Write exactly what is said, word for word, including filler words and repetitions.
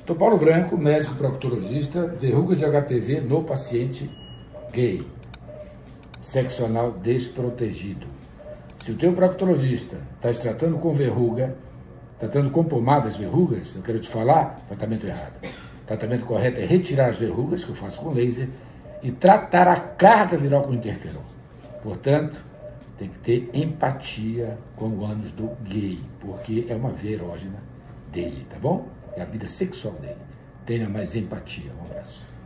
Doutor Paulo Branco, médico proctologista, verrugas de H P V no paciente gay, sexo anal desprotegido. Se o teu proctologista está tratando com verruga, tratando com pomada as verrugas, eu quero te falar, tratamento errado. O tratamento correto é retirar as verrugas, que eu faço com laser, e tratar a carga viral com interferon. Portanto, tem que ter empatia com o ânus do gay, porque é uma veia erógena dele, tá bom? É a vida sexual dele. Tenha mais empatia. Um abraço.